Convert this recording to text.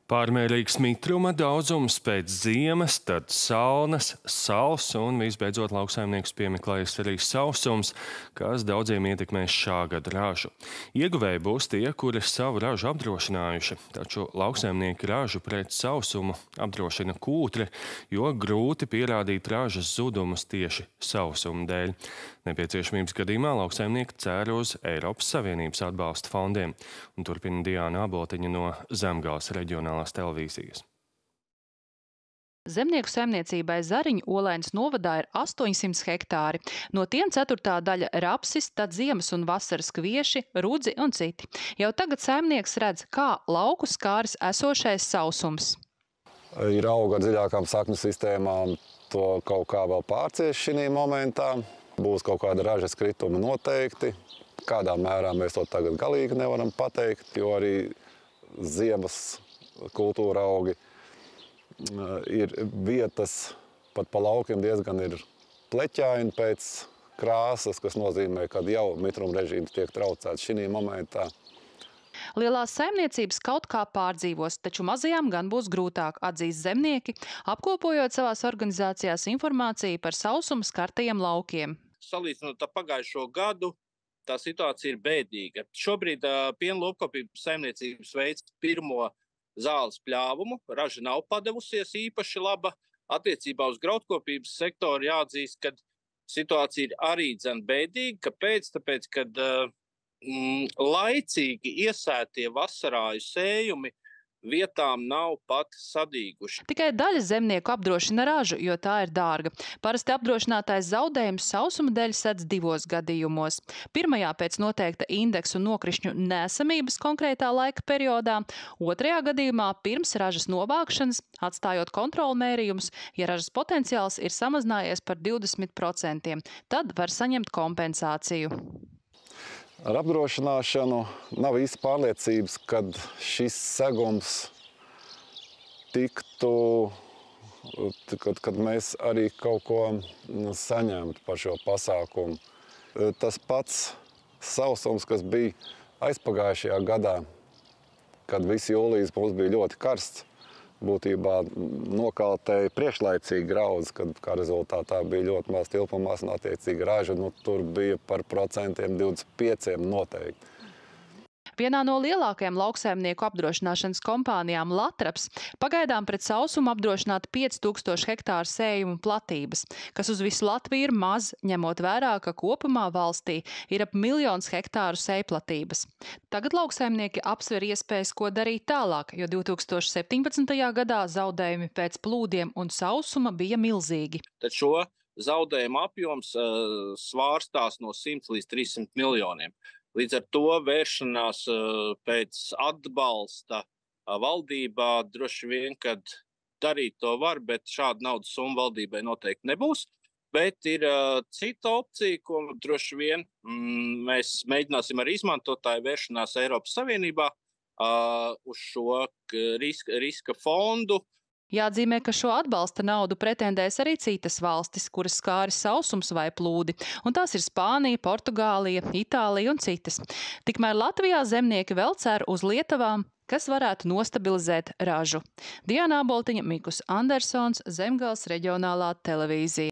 Pārmērīgs mitruma daudzums pēc ziemas, tad salnas, sals un visbeidzot lauksaimniekus piemeklējas arī sausums, kas daudziem ietekmēs šā gada ražu. Ieguvēji būs tie, kuri savu ražu apdrošinājuši, taču lauksaimnieki ražu pret sausumu apdrošina kūtri, jo grūti pierādīt ražas zudumus tieši sausuma dēļ. Nepieciešamības gadījumā lauksaimnieki cer uz Eiropas Savienības atbalsta fondiem. Un turpina Diāna Abotiņa no Zemgales reģionālās televīzijas. Zemnieku saimniecībai Zariņu Olainas novadā ir 800 hektāri. No tiem ceturtā daļa rapsis, tad ziemas un vasaras kvieši, rudzi un citi. Jau tagad saimnieks redz, kā lauku skāris esošais sausums. Ir auga ar dziļākām sakņu sistēmām, to kaut kā vēl pārcieš šī momentā. Būs kaut kāda ražas krituma noteikti. Kādā mērā mēs to tagad galīgi nevaram pateikt, jo arī ziemas kultūra augi ir vietas, pat pa laukiem diezgan ir pleķaini pēc krāsas, kas nozīmē, ka jau mitruma režīms tiek traucēts šī momentā. Lielās saimniecības kaut kā pārdzīvos, taču mazajām gan būs grūtāk, atzīst zemnieki, apkopojot savās organizācijās informāciju par sausuma skartajiem laukiem. Salīdzinot ar pagājušo gadu, tā situācija ir bēdīga. Šobrīd piena lopkopības saimniecības veids pirmo zāles pļāvumu. Raža nav padevusies īpaši laba. Attiecībā uz graudkopības sektoru jāatzīst, ka situācija ir arī bēdīga. Kāpēc? Tāpēc, kad laicīgi iesētie vasarāju sējumi vietām nav pat sadīguši. Tikai daļa zemnieku apdrošina ražu, jo tā ir dārga. Parasti apdrošinātais zaudējums sausuma dēļ sedz 2 gadījumos. Pirmajā pēc noteikta indeksu nokrišņu nesamības konkrētā laika periodā, otrajā gadījumā pirms ražas novākšanas, atstājot kontrolu mērījumus, ja ražas potenciāls ir samazinājies par 20%, tad var saņemt kompensāciju. Ar apdrošināšanu nav īsti pārliecības, kad šis segums tiktu, kad mēs arī kaut ko saņemtu par šo pasākumu. Tas pats sausums, kas bija aizpagājušajā gadā, kad viss jūlijas mums bija ļoti karsts, būtībā nokaltēja priekšlaicīgi grauds, kad kā rezultātā bija ļoti maz tilpumās un attiecīgi raža, tur bija par 25% noteikti. Vienā no lielākajām lauksaimnieku apdrošināšanas kompānijām Latraps pagaidām pret sausumu apdrošināta 5000 hektāru sējumu platības, kas uz visu Latviju ir maz, ņemot vērā, ka kopumā valstī ir ap 1 miljons hektāru sējplatības. Tagad lauksaimnieki apsver iespējas, ko darīt tālāk, jo 2017. gadā zaudējumi pēc plūdiem un sausuma bija milzīgi. Tad šo zaudējumu apjoms svārstās no 100 līdz 300 miljoniem. Līdz ar to vēršanās pēc atbalsta valdībā droši vien, kad darīt to var, bet šāda naudas summa valdībai noteikti nebūs. Bet ir cita opcija, ko droši vien mēs mēģināsim arī izmantot, tā ir vēršanās Eiropas Savienībā uz šo riska fondu. Jāatzīmē, ka šo atbalsta naudu pretendēs arī citas valstis, kuras skāris sausums vai plūdi, un tās ir Spānija, Portugālija, Itālija un citas. Tikmēr Latvijā zemnieki vēl cer uz lietavām, kas varētu nostabilizēt ražu. Diāna Abotiņa, Mikus Andersons, Zemgales reģionālā televīzija.